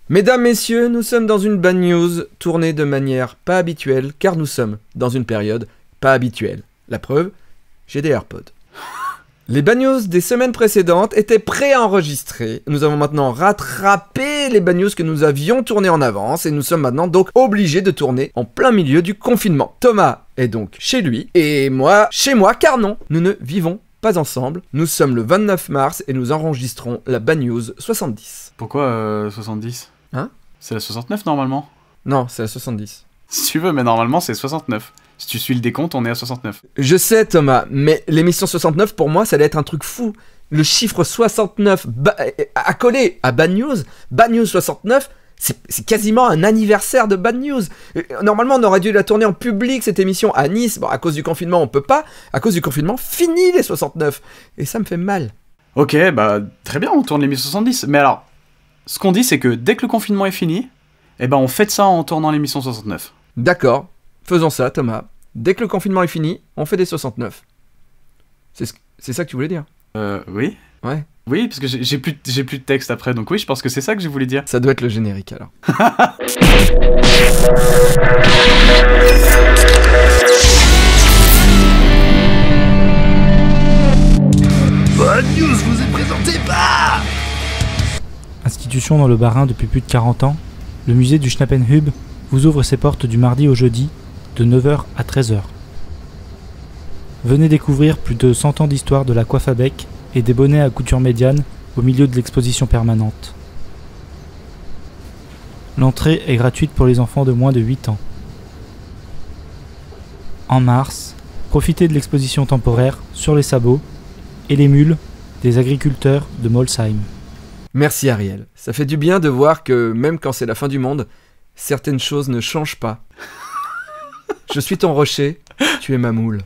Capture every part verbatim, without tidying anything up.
Mesdames, messieurs, nous sommes dans une bad news tournée de manière pas habituelle, car nous sommes dans une période pas habituelle. La preuve, j'ai des AirPods. Les bad news des semaines précédentes étaient préenregistrées. Nous avons maintenant rattrapé les bad news que nous avions tournées en avance et nous sommes maintenant donc obligés de tourner en plein milieu du confinement. Thomas est donc chez lui et moi chez moi, car non, nous ne vivons pas ensemble. Nous sommes le vingt-neuf mars et nous enregistrons la bad news soixante-dix. Pourquoi euh, soixante-dix? Hein? C'est la soixante-neuf normalement? Non, c'est la soixante-dix. Si tu veux, mais normalement c'est soixante-neuf. Si tu suis le décompte, on est à soixante-neuf. Je sais Thomas, mais l'émission soixante-neuf pour moi ça allait être un truc fou. Le chiffre soixante-neuf accolé à Bad News, Bad News soixante-neuf, c'est quasiment un anniversaire de Bad News. Normalement on aurait dû la tourner en public cette émission à Nice. Bon, à cause du confinement on peut pas. À cause du confinement, fini les soixante-neuf. Et ça me fait mal. Ok, bah très bien, on tourne l'émission soixante-dix. Mais alors, ce qu'on dit c'est que dès que le confinement est fini, eh ben on fait ça en tournant l'émission soixante-neuf. D'accord. Faisons ça, Thomas. Dès que le confinement est fini, on fait des soixante-neuf. C'est ce... ça que tu voulais dire? Euh, oui. Ouais. Oui, parce que j'ai plus, j'ai plus de texte après, donc oui, je pense que c'est ça que je voulais dire. Ça doit être le générique, alors. Bad News vous est présenté par... Institution dans le Bas-Rhin depuis plus de quarante ans, le musée du Schnappenhub vous ouvre ses portes du mardi au jeudi, de neuf heures à treize heures. Venez découvrir plus de cent ans d'histoire de la coiffe à bec et des bonnets à couture médiane au milieu de l'exposition permanente. L'entrée est gratuite pour les enfants de moins de huit ans. En mars, profitez de l'exposition temporaire Sur les sabots et les mules des agriculteurs de Molsheim. Merci Ariel. Ça fait du bien de voir que même quand c'est la fin du monde, certaines choses ne changent pas. Je suis ton rocher, tu es ma moule.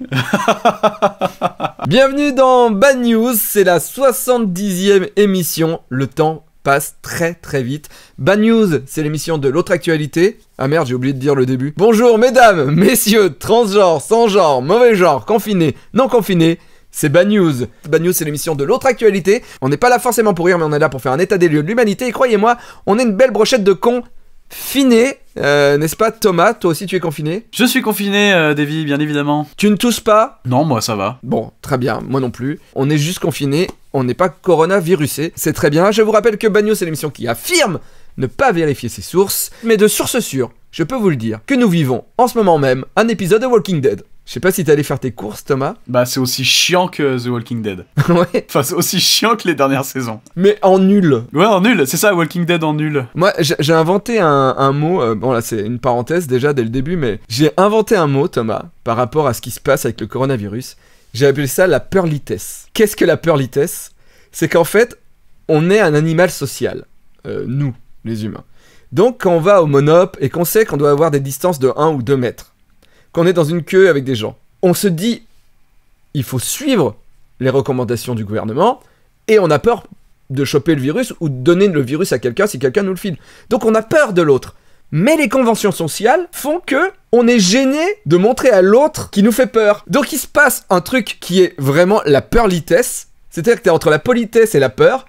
Bienvenue dans Bad News, c'est la soixante-dixième émission. Le temps passe très très vite. Bad News, c'est l'émission de l'autre actualité. Ah merde, j'ai oublié de dire le début. Bonjour mesdames, messieurs, transgenres, sans genre, mauvais genre, confinés, non confinés. C'est Bad News. Bad News, c'est l'émission de l'autre actualité. On n'est pas là forcément pour rire, mais on est là pour faire un état des lieux de l'humanité. Et croyez-moi, on est une belle brochette de cons finés. Euh, n'est-ce pas Thomas? Toi aussi tu es confiné? Je suis confiné, euh, Davy, bien évidemment. Tu ne tousses pas? Non, moi ça va. Bon, très bien, moi non plus. On est juste confiné, on n'est pas coronavirusé. C'est très bien. Je vous rappelle que Bad News, c'est l'émission qui affirme ne pas vérifier ses sources, mais de source sûre, je peux vous le dire, que nous vivons en ce moment même un épisode de Walking Dead. Je sais pas si t'es allé faire tes courses, Thomas. Bah, c'est aussi chiant que The Walking Dead. Ouais. Enfin, c'est aussi chiant que les dernières saisons. Mais en nul. Ouais, en nul, c'est ça, Walking Dead en nul. Moi, j'ai inventé un, un mot, euh, bon là c'est une parenthèse déjà dès le début, mais j'ai inventé un mot, Thomas, par rapport à ce qui se passe avec le coronavirus. J'ai appelé ça la peurlitesse. Qu'est-ce que la peurlitesse? C'est qu'en fait, on est un animal social. Euh, nous, les humains. Donc, quand on va au monop et qu'on sait qu'on doit avoir des distances de un ou deux mètres, qu'on est dans une queue avec des gens, on se dit, il faut suivre les recommandations du gouvernement, et on a peur de choper le virus ou de donner le virus à quelqu'un si quelqu'un nous le file. Donc on a peur de l'autre. Mais les conventions sociales font que on est gêné de montrer à l'autre qui nous fait peur. Donc il se passe un truc qui est vraiment la peurlitesse. C'est-à-dire que t'es entre la politesse et la peur.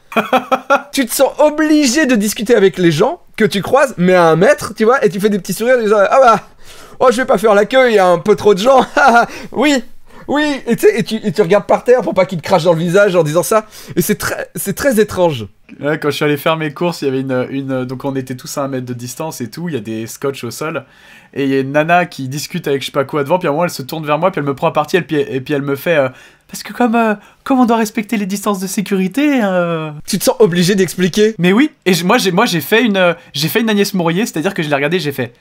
Tu te sens obligé de discuter avec les gens que tu croises, mais à un mètre, tu vois, et tu fais des petits sourires en disant « Ah bah, oh je vais pas faire l'accueil, il y a un peu trop de gens. Oui, oui. » Et, et, tu, et tu regardes par terre pour pas qu'ils te crachent dans le visage en disant ça. Et c'est très, c'est très étrange. Ouais, quand je suis allé faire mes courses, il y avait une, une... Donc on était tous à un mètre de distance et tout, il y a des scotch au sol. Et il y a une nana qui discute avec je sais pas quoi devant, puis à un moment elle se tourne vers moi, puis elle me prend à partie, et puis, et puis elle me fait... Euh, parce que comme, euh, comme on doit respecter les distances de sécurité... Euh... Tu te sens obligé d'expliquer? Mais oui, et moi j'ai moi j'ai fait une euh, j'ai fait une Agnès Mourier, c'est-à-dire que je l'ai regardé, j'ai fait...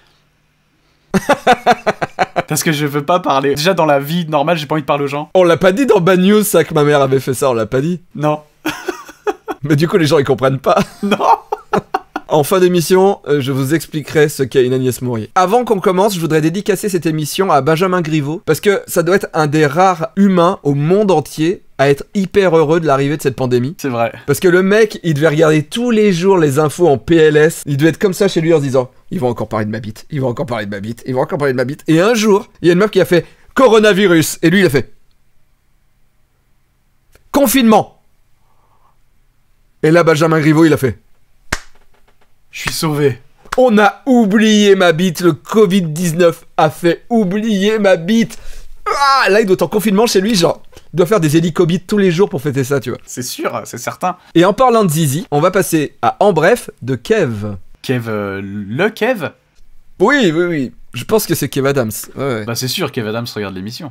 Parce que je veux pas parler. Déjà dans la vie normale, j'ai pas envie de parler aux gens. On l'a pas dit dans Bad News, ça, que ma mère avait fait ça, on l'a pas dit. Non. Mais du coup, les gens ils comprennent pas. Non. En fin d'émission, euh, je vous expliquerai ce qu'est une Agnès Mourier. Avant qu'on commence, je voudrais dédicacer cette émission à Benjamin Griveaux, parce que ça doit être un des rares humains au monde entier à être hyper heureux de l'arrivée de cette pandémie. C'est vrai. Parce que le mec, il devait regarder tous les jours les infos en P L S. Il devait être comme ça chez lui en se disant « Ils vont encore parler de ma bite, ils vont encore parler de ma bite, ils vont encore parler de ma bite. » Et un jour, il y a une meuf qui a fait « Coronavirus !» Et lui, il a fait « Confinement !» Et là, Benjamin Griveaux, il a fait Je suis sauvé. On a oublié ma bite, le covid dix-neuf a fait oublier ma bite. Ah, là, il doit être en confinement chez lui, genre, il doit faire des hélicobites tous les jours pour fêter ça, tu vois. C'est sûr, c'est certain. Et en parlant de Zizi, on va passer à En Bref de Kev. Kev, euh, le Kev? Oui, oui, oui. Je pense que c'est Kev Adams. Ouais, ouais. Bah c'est sûr, Kev Adams regarde l'émission.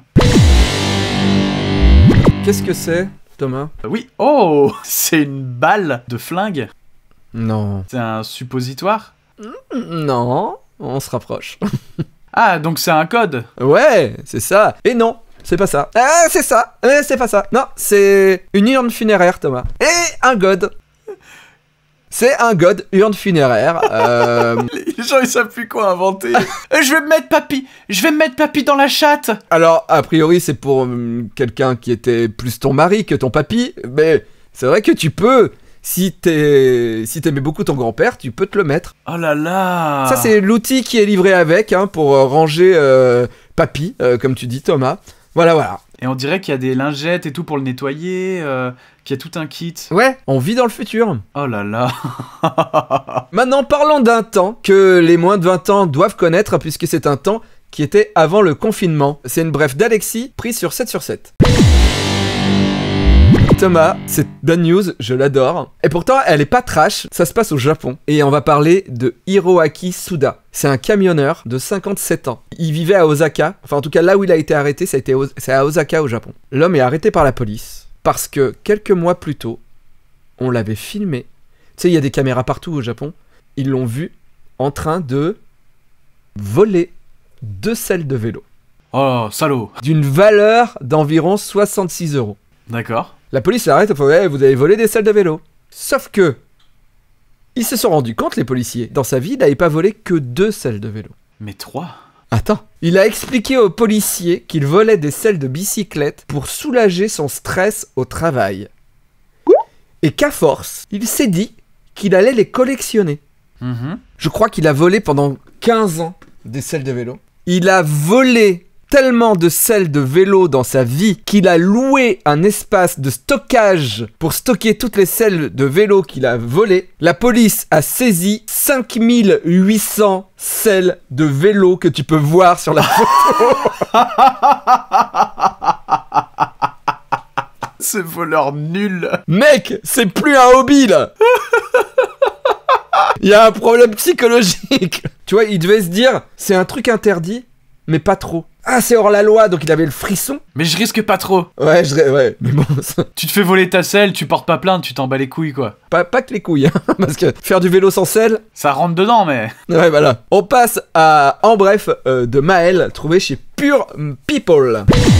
Qu'est-ce que c'est, Thomas? Euh, oui. Oh, c'est une balle de flingue. Non. C'est un suppositoire. Non, on se rapproche. Ah, donc c'est un code. Ouais, c'est ça. Et non, c'est pas ça. Ah, c'est ça. Eh, c'est pas ça. Non, c'est une urne funéraire, Thomas. Et un god. C'est un god, urne funéraire. Euh... Les gens ils savent plus quoi inventer. Euh, je vais me mettre papy. Je vais me mettre papy dans la chatte. Alors, a priori, c'est pour hum, quelqu'un qui était plus ton mari que ton papy. Mais c'est vrai que tu peux. Si t'es, si t'aimais beaucoup ton grand-père, tu peux te le mettre. Oh là là. Ça, c'est l'outil qui est livré avec, hein, pour euh, ranger euh, papy, euh, comme tu dis, Thomas. Voilà, voilà. Et on dirait qu'il y a des lingettes et tout pour le nettoyer, euh, qu'il y a tout un kit. Ouais, on vit dans le futur. Oh là là. Maintenant, parlons d'un temps que les moins de vingt ans doivent connaître, puisque c'est un temps qui était avant le confinement. C'est une bref d'Alexis, prise sur sept sur sept. Thomas, cette bad news, je l'adore. Et pourtant, elle est pas trash, ça se passe au Japon. Et on va parler de Hiroaki Suda. C'est un camionneur de cinquante-sept ans. Il vivait à Osaka, enfin en tout cas là où il a été arrêté, ça a été Os- c'est à Osaka au Japon. L'homme est arrêté par la police parce que quelques mois plus tôt, on l'avait filmé. Tu sais, il y a des caméras partout au Japon. Ils l'ont vu en train de voler deux selles de vélo. Oh, salaud. D'une valeur d'environ soixante-six euros. D'accord. La police l'arrête, elle fait ouais, vous avez volé des selles de vélo. Sauf que, ils se sont rendus compte, les policiers, dans sa vie, il n'avait pas volé que deux selles de vélo. Mais trois. Attends. Il a expliqué aux policiers qu'il volait des selles de bicyclette pour soulager son stress au travail. Et qu'à force, il s'est dit qu'il allait les collectionner. Mm-hmm. Je crois qu'il a volé pendant quinze ans des selles de vélo. Il a volé tellement de selles de vélo dans sa vie qu'il a loué un espace de stockage pour stocker toutes les selles de vélo qu'il a volées. La police a saisi cinq mille huit cents selles de vélo que tu peux voir sur la photo. Ce voleur nul. Mec, c'est plus un hobby là. Il y a un problème psychologique. Tu vois, il devait se dire, c'est un truc interdit, mais pas trop. Ah, c'est hors la loi, donc il avait le frisson. Mais je risque pas trop. Ouais, je... ouais, mais bon, ça... Tu te fais voler ta selle, tu portes pas plainte, tu t'en bats les couilles quoi. Pas, pas que les couilles, hein, parce que faire du vélo sans selle... Ça rentre dedans mais... Ouais, voilà. On passe à En Bref euh, de Maël, trouvé chez Pure People.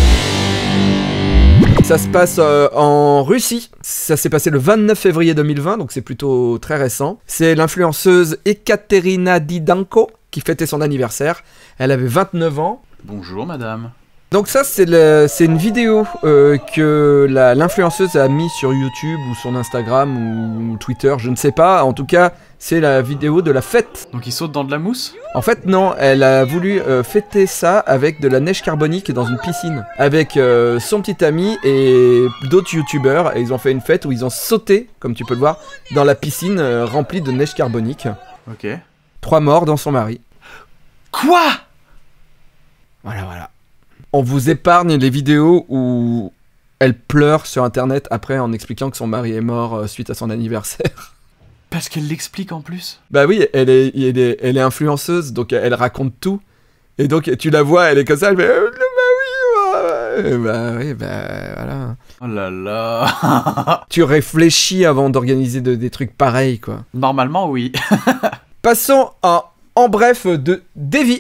Ça se passe euh, en Russie. Ça s'est passé le vingt-neuf février deux mille vingt, donc c'est plutôt très récent. C'est l'influenceuse Ekaterina Didanko qui fêtait son anniversaire. Elle avait vingt-neuf ans. Bonjour madame. Donc ça, c'est le, c'est une vidéo euh, que la, l'influenceuse a mis sur YouTube ou son Instagram ou Twitter, je ne sais pas. En tout cas, c'est la vidéo de la fête. Donc il saute dans de la mousse? En fait, non, elle a voulu euh, fêter ça avec de la neige carbonique dans une piscine. Avec euh, son petit ami et d'autres youtubeurs. Et ils ont fait une fête où ils ont sauté, comme tu peux le voir, dans la piscine euh, remplie de neige carbonique. Ok. Trois morts dans son mari. Quoi? Voilà, voilà. On vous épargne les vidéos où elle pleure sur internet après en expliquant que son mari est mort euh, suite à son anniversaire. Parce qu'elle l'explique en plus. Bah oui, elle est, elle est, elle est influenceuse, donc elle raconte tout. Et donc tu la vois, elle est comme ça, elle fait euh, le mari, ouais. Bah oui, bah voilà. Oh là là. Tu réfléchis avant d'organiser de, des trucs pareils, quoi. Normalement, oui. Passons à En Bref de Davy.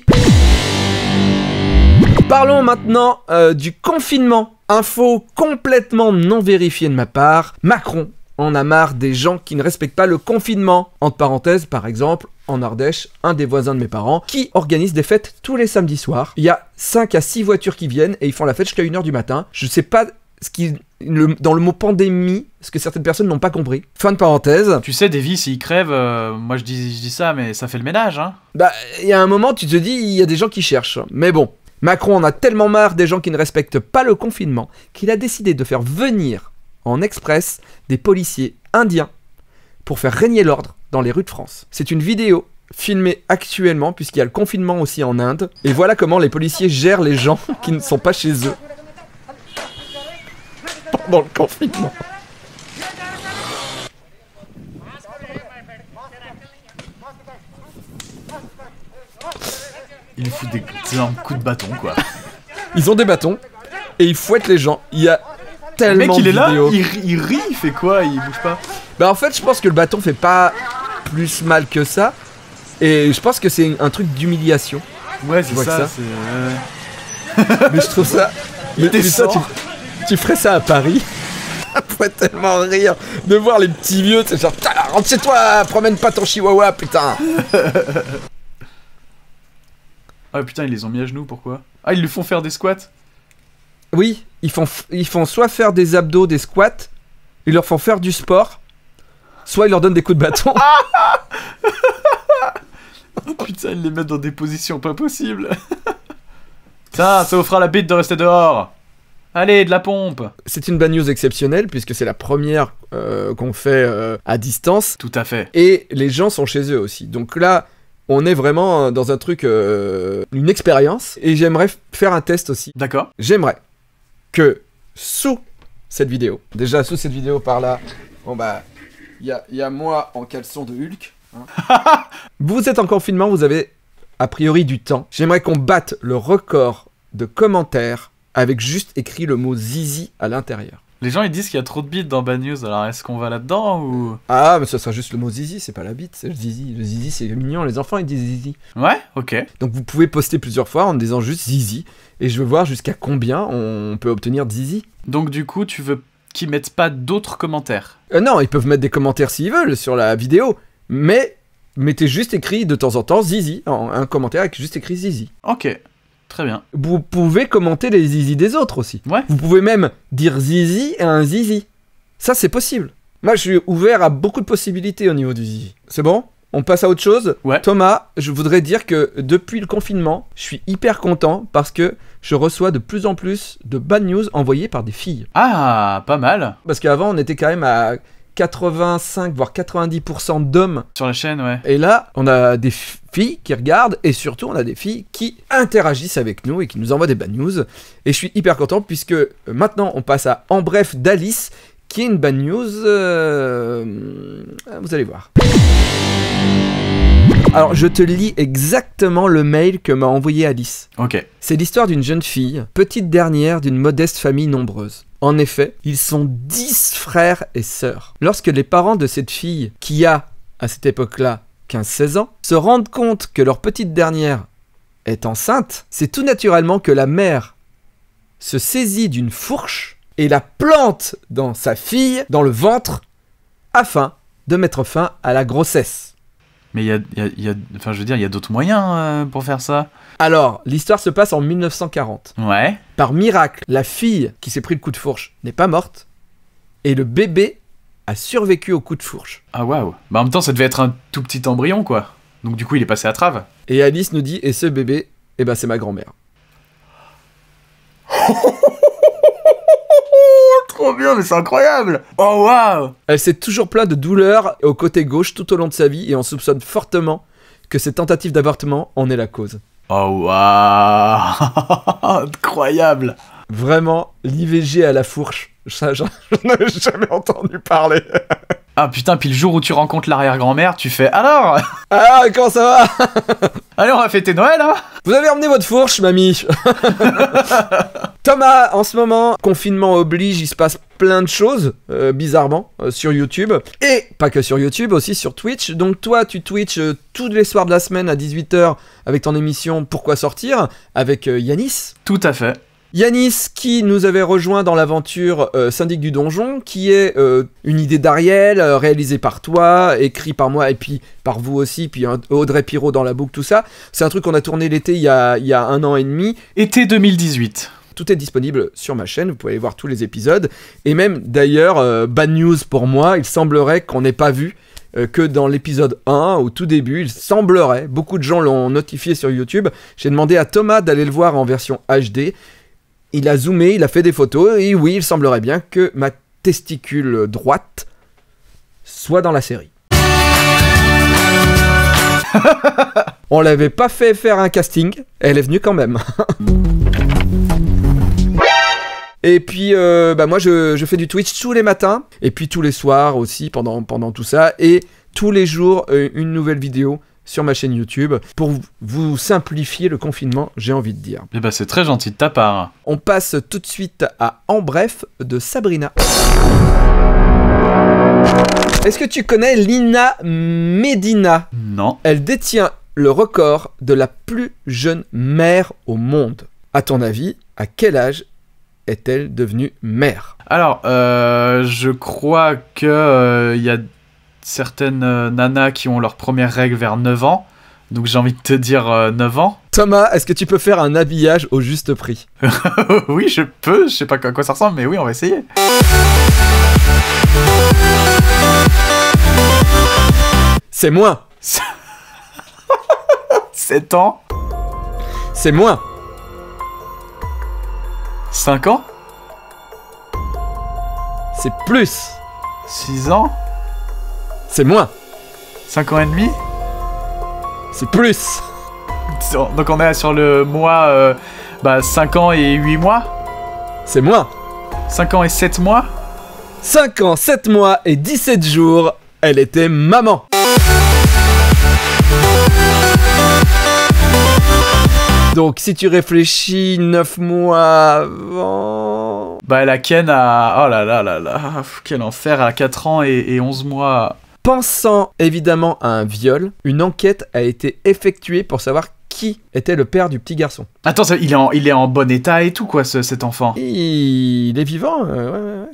Parlons maintenant euh, du confinement. Info complètement non vérifiée de ma part. Macron en a marre des gens qui ne respectent pas le confinement. Entre parenthèses, par exemple, en Ardèche, un des voisins de mes parents qui organise des fêtes tous les samedis soirs. Il y a cinq à six voitures qui viennent et ils font la fête jusqu'à une heure du matin. Je sais pas ce qui... Le, dans le mot pandémie, ce que certaines personnes n'ont pas compris. Fin de parenthèse. Tu sais, Davy, s'il crève, euh, moi je dis, je dis ça, mais ça fait le ménage, hein. Bah, il y a un moment, tu te dis, il y a des gens qui cherchent. Mais bon, Macron en a tellement marre des gens qui ne respectent pas le confinement qu'il a décidé de faire venir en express des policiers indiens pour faire régner l'ordre dans les rues de France. C'est une vidéo filmée actuellement, puisqu'il y a le confinement aussi en Inde. Et voilà comment les policiers gèrent les gens qui ne sont pas chez eux pendant le confinement. Il fout des énormes coups de bâton, quoi. Ils ont des bâtons et ils fouettent les gens. Il y a tellement le mec, il est de là, vidéos. il, ri- il rit, il fait quoi? Il bouge pas. Bah en fait, je pense que le bâton fait pas plus mal que ça. Et je pense que c'est un truc d'humiliation. Ouais, c'est vois que ça. ça. c'est, euh, Mais je trouve ça... Il Mais, mais ça, descend. tu, tu ferais ça à Paris? Ça pourrait tellement rire de voir les petits vieux, c'est genre, putain, rentre chez toi, promène pas ton chihuahua, putain. Ah putain, ils les ont mis à genoux, pourquoi? Ah, ils lui font faire des squats? Oui, ils font, f- ils font soit faire des abdos, des squats, ils leur font faire du sport, soit ils leur donnent des coups de bâton. Oh putain, ils les mettent dans des positions pas possibles. Tiens, ça vous fera la bite de rester dehors. Allez, de la pompe. C'est une bad news exceptionnelle, puisque c'est la première euh, qu'on fait euh, à distance, Tout à fait. et les gens sont chez eux aussi. Donc là, on est vraiment dans un truc, euh, une expérience, et j'aimerais f- faire un test aussi. D'accord. J'aimerais que sous cette vidéo, déjà sous cette vidéo par là, bon bah, il y a, y a moi en caleçon de Hulk. Hein. Vous êtes en confinement, vous avez a priori du temps. J'aimerais qu'on batte le record de commentaires avec juste écrit le mot zizi à l'intérieur. Les gens ils disent qu'il y a trop de bits dans Bad News, alors est-ce qu'on va là-dedans ou... Ah, mais ce sera juste le mot zizi, c'est pas la bite, c'est le zizi. Le zizi, c'est mignon, les enfants ils disent zizi. Ouais, ok. Donc vous pouvez poster plusieurs fois en disant juste zizi, et je veux voir jusqu'à combien on peut obtenir de zizi. Donc du coup, tu veux qu'ils mettent pas d'autres commentaires? Euh, non, ils peuvent mettre des commentaires s'ils veulent sur la vidéo, mais mettez juste écrit de temps en temps zizi, en- un commentaire avec juste écrit zizi. Ok, très bien. Vous pouvez commenter les zizi des autres aussi. Ouais. Vous pouvez même dire zizi à un zizi. Ça, c'est possible. Moi, je suis ouvert à beaucoup de possibilités au niveau du zizi. C'est bon ? On passe à autre chose ? Ouais. Thomas, je voudrais dire que depuis le confinement, je suis hyper content parce que je reçois de plus en plus de bad news envoyées par des filles. Ah, pas mal. Parce qu'avant, on était quand même à quatre-vingt-cinq voire quatre-vingt-dix pour cent d'hommes. Sur la chaîne, ouais. Et là, on a des f- filles qui regardent et surtout, on a des filles qui interagissent avec nous et qui nous envoient des bad news. Et je suis hyper content puisque euh, maintenant, on passe à En bref d'Alice qui est une bad news. euh, Vous allez voir. Alors, je te lis exactement le mail que m'a envoyé Alice. Ok. C'est l'histoire d'une jeune fille, petite dernière d'une modeste famille nombreuse. En effet, ils sont dix frères et sœurs. Lorsque les parents de cette fille, qui a, à cette époque-là, quinze seize ans, se rendent compte que leur petite dernière est enceinte, c'est tout naturellement que la mère se saisit d'une fourche et la plante dans sa fille, dans le ventre, afin de mettre fin à la grossesse. Mais il y a, il y a- il y a- Enfin, je veux dire, il y a d'autres moyens euh, pour faire ça. Alors, l'histoire se passe en mille neuf cent quarante. Ouais. Par miracle, la fille qui s'est pris le coup de fourche n'est pas morte, et le bébé a survécu au coup de fourche. Ah, waouh. Bah, en même temps, ça devait être un tout petit embryon, quoi. Donc, du coup, il est passé à trave. Et Alice nous dit, et ce bébé, eh ben c'est ma grand-mère. Trop bien, mais c'est incroyable. Oh, waouh. Elle s'est toujours plainte de douleurs au côté gauche tout au long de sa vie, et on soupçonne fortement que cette tentative d'avortement en est la cause. Oh, waouh. Incroyable. Vraiment, l'I V G à la fourche, ça j'en j'en avais jamais entendu parler. Ah, putain, puis le jour où tu rencontres l'arrière-grand-mère, tu fais « Alors, Ah, comment ça va? allez, on va fêter Noël, hein ?» Vous avez emmené votre fourche, mamie? Thomas, en ce moment, confinement oblige, il se passe plein de choses, euh, bizarrement, euh, sur YouTube. Et pas que sur YouTube, aussi sur Twitch. Donc toi, tu Twitch euh, tous les soirs de la semaine à dix-huit heures avec ton émission Pourquoi sortir avec euh, Yanis. Tout à fait. Yanis qui nous avait rejoint dans l'aventure euh, Syndic du Donjon, qui est euh, une idée d'Ariel, euh, réalisée par toi, écrit par moi et puis par vous aussi, puis euh, Audrey Pirot dans la boucle, tout ça. C'est un truc qu'on a tourné l'été il y a, il y a un an et demi. Été deux mille dix-huit. Tout est disponible sur ma chaîne, vous pouvez aller voir tous les épisodes. Et même d'ailleurs, euh, bad news pour moi, il semblerait qu'on n'ait pas vu euh, que dans l'épisode un, au tout début, il semblerait, beaucoup de gens l'ont notifié sur YouTube, j'ai demandé à Thomas d'aller le voir en version H D. Il a zoomé, il a fait des photos, et oui, il semblerait bien que ma testicule droite soit dans la série. On l'avait pas fait faire un casting, elle est venue quand même. Et puis, euh, bah moi, je, je fais du Twitch tous les matins, et puis tous les soirs aussi, pendant, pendant tout ça, et tous les jours, euh, une nouvelle vidéo sur ma chaîne YouTube, pour vous simplifier le confinement, j'ai envie de dire. Eh bah c'est très gentil de ta part. On passe tout de suite à En Bref de Sabrina. Est-ce que tu connais Lina Medina? Non. Elle détient le record de la plus jeune mère au monde. À ton avis, à quel âge est-elle devenue mère? Alors, euh, je crois que euh, y a certaines euh, nanas qui ont leurs premières règles vers neuf ans. Donc j'ai envie de te dire euh, neuf ans. Thomas, est-ce que tu peux faire un habillage au juste prix? Oui, je peux. Je sais pas à quoi ça ressemble, mais oui, on va essayer. C'est moins. sept ans. C'est moins. cinq ans. C'est plus. six ans. C'est moins. cinq ans et demi. C'est plus. Donc on est sur le mois euh, bah, cinq ans et huit mois. C'est moins. cinq ans et sept mois. cinq ans, sept mois et dix-sept jours, elle était maman. Donc si tu réfléchis neuf mois avant... Bah la Ken a... Oh là là là là, quel enfer, à quatre ans et, et onze mois. Pensant évidemment à un viol, une enquête a été effectuée pour savoir qui était le père du petit garçon. Attends, ça, il, est en, il est en bon état et tout quoi, ce, cet enfant. Il est vivant, euh, ouais, ouais, ouais.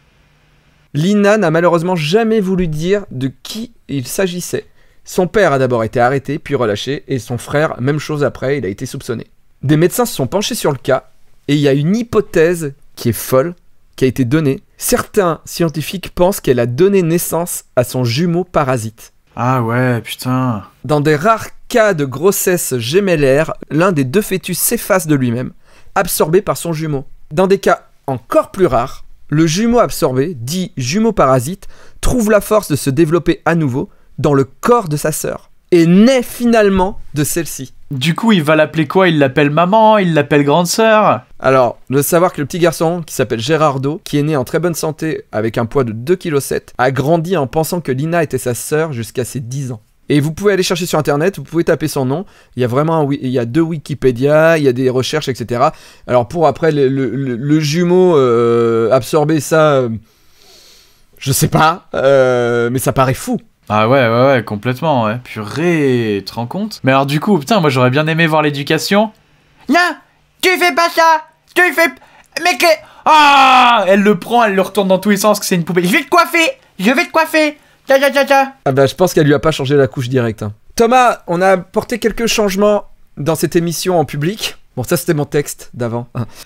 Lina n'a malheureusement jamais voulu dire de qui il s'agissait. Son père a d'abord été arrêté, puis relâché, et son frère, même chose après, il a été soupçonné. Des médecins se sont penchés sur le cas, et il y a une hypothèse qui est folle, qui a été donnée. Certains scientifiques pensent qu'elle a donné naissance à son jumeau parasite. Ah ouais, putain. Dans des rares cas de grossesse gémellaire, l'un des deux fœtus s'efface de lui-même, absorbé par son jumeau. Dans des cas encore plus rares, le jumeau absorbé, dit jumeau parasite, trouve la force de se développer à nouveau dans le corps de sa sœur, et naît finalement de celle-ci. Du coup, il va l'appeler quoi? Il l'appelle maman? Il l'appelle grande sœur? Alors, de savoir que le petit garçon, qui s'appelle Gérardo, qui est né en très bonne santé avec un poids de deux virgule sept kilos, a grandi en pensant que Lina était sa sœur jusqu'à ses dix ans. Et vous pouvez aller chercher sur internet, vous pouvez taper son nom, il y a vraiment un, il y a deux Wikipédia, il y a des recherches, et cetera. Alors pour après le, le, le, le jumeau euh, absorber ça, euh, je sais pas, euh, mais ça paraît fou. Ah ouais, ouais, ouais, complètement, ouais. Purée, tu te rends compte? Mais alors du coup, putain, moi j'aurais bien aimé voir l'éducation. Non, tu fais pas ça. Tu fais... Mais que... Ah, elle le prend, elle le retourne dans tous les sens, que c'est une poupée. Je vais te coiffer. Je vais te coiffer. Ta ta ta ta. Ah bah je pense qu'elle lui a pas changé la couche directe. Hein. Thomas, on a apporté quelques changements dans cette émission en public. Bon, ça c'était mon texte d'avant.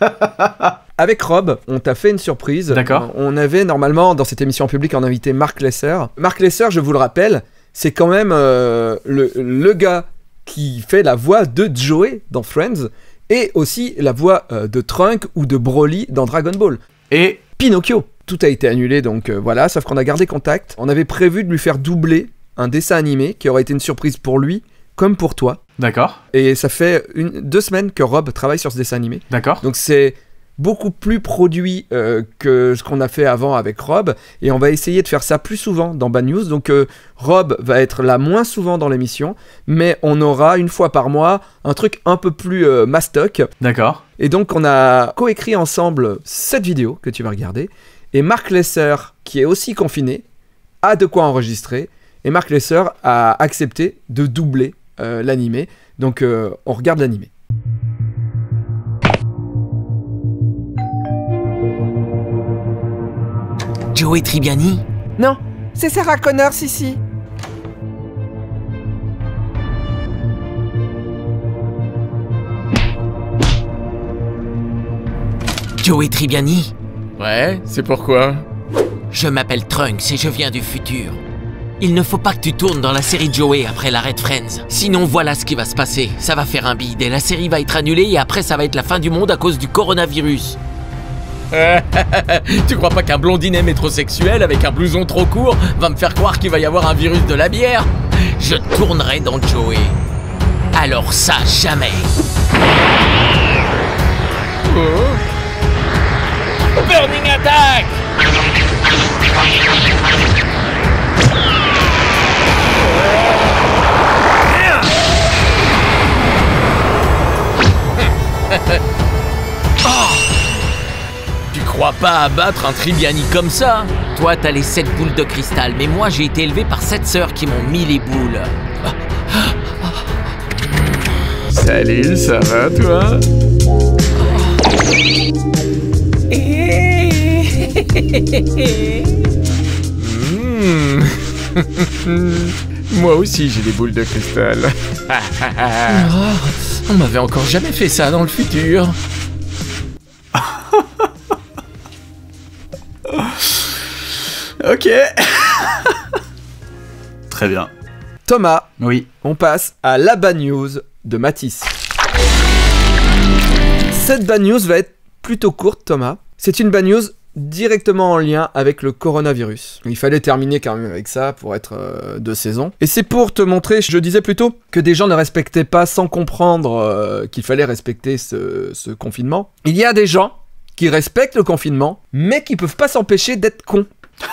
Avec Rob, on t'a fait une surprise. D'accord. On avait normalement dans cette émission en public en invité Mark Lesser. Mark Lesser, je vous le rappelle, c'est quand même euh, le, le gars qui fait la voix de Joey dans Friends et aussi la voix euh, de Trunk ou de Broly dans Dragon Ball. Et Pinocchio. Tout a été annulé, donc euh, voilà, sauf qu'on a gardé contact. On avait prévu de lui faire doubler un dessin animé qui aurait été une surprise pour lui, comme pour toi. D'accord. Et ça fait une, deux semaines que Rob travaille sur ce dessin animé. D'accord. Donc c'est beaucoup plus produit euh, que ce qu'on a fait avant avec Rob. Et on va essayer de faire ça plus souvent dans Bad News. Donc euh, Rob va être là moins souvent dans l'émission. Mais on aura une fois par mois un truc un peu plus euh, mastoc. D'accord. Et donc on a coécrit ensemble cette vidéo que tu vas regarder. Et Mark Lesser, qui est aussi confiné, a de quoi enregistrer. Et Mark Lesser a accepté de doubler euh, l'animé. Donc euh, on regarde l'animé. Joey Tribbiani? Non, c'est Sarah Connors ici. Joey Tribbiani? Ouais, c'est pourquoi? Je m'appelle Trunks et je viens du futur. Il ne faut pas que tu tournes dans la série Joey après l'arrêt de Friends. Sinon voilà ce qui va se passer. Ça va faire un bide et la série va être annulée et après ça va être la fin du monde à cause du coronavirus. Tu crois pas qu'un blondinet métrosexuel avec un blouson trop court va me faire croire qu'il va y avoir un virus de la bière? je tournerai dans Joey. Alors ça, jamais. Oh. Burning Attack! Oh, tu crois pas abattre un Tribiani comme ça? Toi, t'as les sept boules de cristal, mais moi, j'ai été élevé par sept sœurs qui m'ont mis les boules. Salut, ça va toi? Mmh. Moi aussi, j'ai des boules de cristal. Oh, on m'avait encore jamais fait ça dans le futur. Ok. Très bien. Thomas, Oui. on passe à la bad news de Mathis. Cette bad news va être plutôt courte, Thomas. C'est une bad news directement en lien avec le coronavirus. Il fallait terminer quand même avec ça pour être euh, de saison. Et c'est pour te montrer, je disais plutôt, que des gens ne respectaient pas sans comprendre euh, qu'il fallait respecter ce, ce confinement. Il y a des gens qui respectent le confinement, mais qui peuvent pas s'empêcher d'être cons.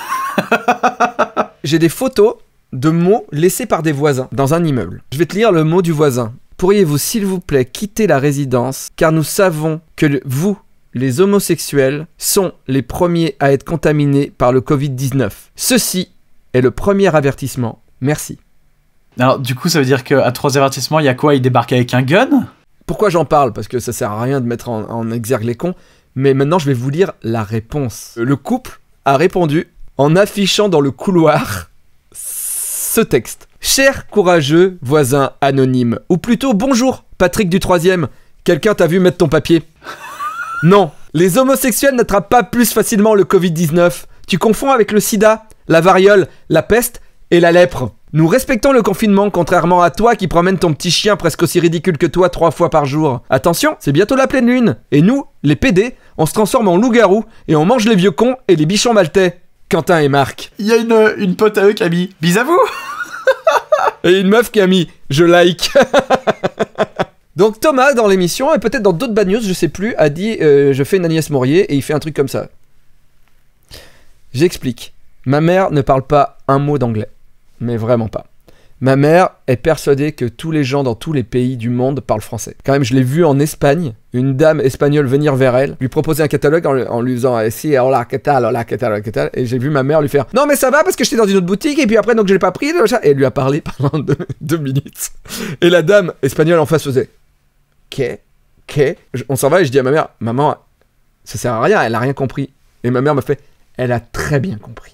J'ai des photos de mots laissés par des voisins dans un immeuble. Je vais te lire le mot du voisin. Pourriez-vous s'il vous plaît quitter la résidence, car nous savons que le- vous, les homosexuels, sont les premiers à être contaminés par le covid dix-neuf. Ceci est le premier avertissement. Merci. Alors, du coup, ça veut dire qu'à trois avertissements, il y a quoi? Il débarque avec un gun? Pourquoi j'en parle? Parce que ça sert à rien de mettre en, en exergue les cons. Mais maintenant, je vais vous lire la réponse. Le couple a répondu en affichant dans le couloir ce texte. Cher courageux voisin anonyme, ou plutôt bonjour, Patrick du troisième. Quelqu'un t'a vu mettre ton papier? Non, les homosexuels n'attrapent pas plus facilement le covid dix-neuf. Tu confonds avec le sida, la variole, la peste et la lèpre. Nous respectons le confinement, contrairement à toi qui promène ton petit chien presque aussi ridicule que toi trois fois par jour. Attention, c'est bientôt la pleine lune. Et nous, les P D, on se transforme en loup-garou et on mange les vieux cons et les bichons maltais. Quentin et Marc. Il y a une, une pote à eux qui a mis « Bis à vous !» Et une meuf qui a mis « Je like ». Donc Thomas, dans l'émission, et peut-être dans d'autres bad news, je sais plus, a dit euh, je fais une Agnès Maurier, et il fait un truc comme ça. J'explique. Ma mère ne parle pas un mot d'anglais. Mais vraiment pas. Ma mère est persuadée que tous les gens dans tous les pays du monde parlent français. Quand même, je l'ai vu en Espagne, une dame espagnole venir vers elle, lui proposer un catalogue en, en lui disant eh, si, hola, ¿qué tal, hola, ¿qué tal, qué tal. Et j'ai vu ma mère lui faire non, mais ça va parce que j'étais dans une autre boutique et puis après, donc je l'ai pas pris. Et elle lui a parlé pendant deux, deux minutes. Et la dame espagnole en face faisait qu'est, qu'est. On s'en va et je dis à ma mère maman, ça sert à rien, elle a rien compris. Et ma mère me fait elle a très bien compris.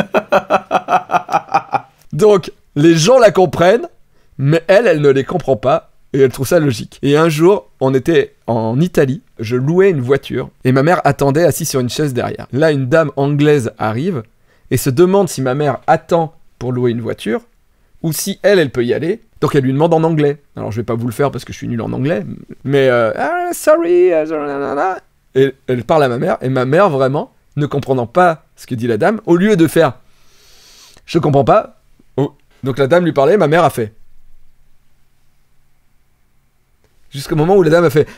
Donc, les gens la comprennent, mais elle, elle ne les comprend pas, et elle trouve ça logique. Et un jour, on était en Italie, je louais une voiture, et ma mère attendait assise sur une chaise derrière. Là, une dame anglaise arrive, et se demande si ma mère attend pour louer une voiture, ou si elle, elle peut y aller. Donc elle lui demande en anglais. Alors je vais pas vous le faire parce que je suis nul en anglais, mais euh, ah, sorry, et elle parle à ma mère, et ma mère, vraiment, ne comprenant pas ce que dit la dame, au lieu de faire « je comprends pas », donc la dame lui parlait, ma mère a fait. Jusqu'au moment où la dame a fait.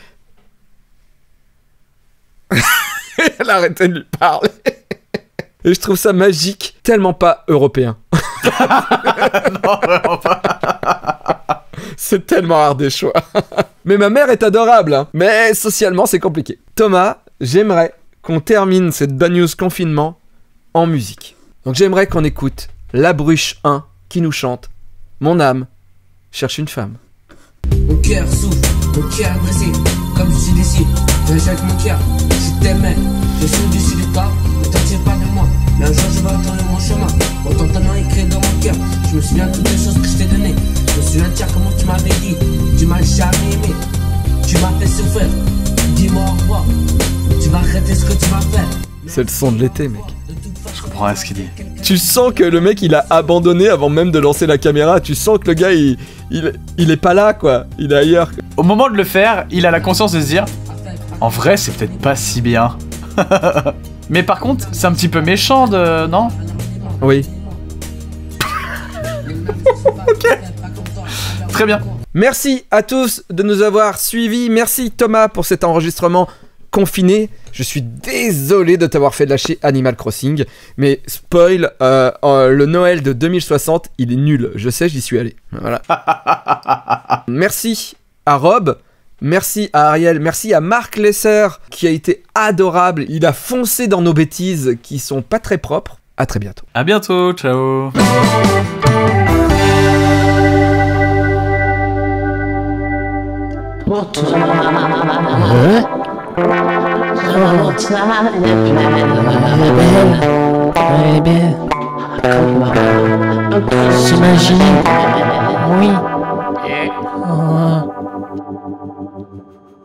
Elle a arrêté de lui parler. Et je trouve ça magique, tellement pas européen. Non, vraiment pas. C'est tellement hard des choix. Mais ma mère est adorable, hein. Mais socialement c'est compliqué. Thomas, j'aimerais qu'on termine cette bad news confinement en musique. Donc j'aimerais qu'on écoute La Bruche un qui nous chante Mon âme cherche une femme. Mon cœur souffre, mon cœur brisé, comme je suis d'ici. Viens avec mon cœur, je t'aimais. Je suis au-dessus de toi, ne t'en tire pas de moi. Mais un jour je vais entendre mon chemin. Autant ton nom écrit dans mon cœur. Je me souviens de toutes les choses que je t'ai données. Je me souviens de dire comment tu m'avais dit. Tu m'as jamais aimé, tu m'as fait souffrir. Dis-moi au revoir, tu vas arrêter ce que tu m'as fait. C'est le son de l'été, mec. Je comprends rien ce qu'il dit. Tu sens que le mec il a abandonné avant même de lancer la caméra. Tu sens que le gars il, il, il est pas là quoi. Il est ailleurs. Au moment de le faire, il a la conscience de se dire en vrai, c'est peut-être pas si bien. Mais par contre, c'est un petit peu méchant de. Non? Oui. Ok. Très bien. Merci à tous de nous avoir suivis. Merci Thomas pour cet enregistrement confiné. Je suis désolé de t'avoir fait lâcher Animal Crossing, mais spoil, euh, euh, le Noël de deux mille soixante, il est nul. Je sais, j'y suis allé. Voilà. Merci à Rob. Merci à Ariel, merci à Marc Lesser qui a été adorable. Il a foncé dans nos bêtises qui sont pas très propres. À très bientôt. À bientôt, ciao. J'imagine. Oui.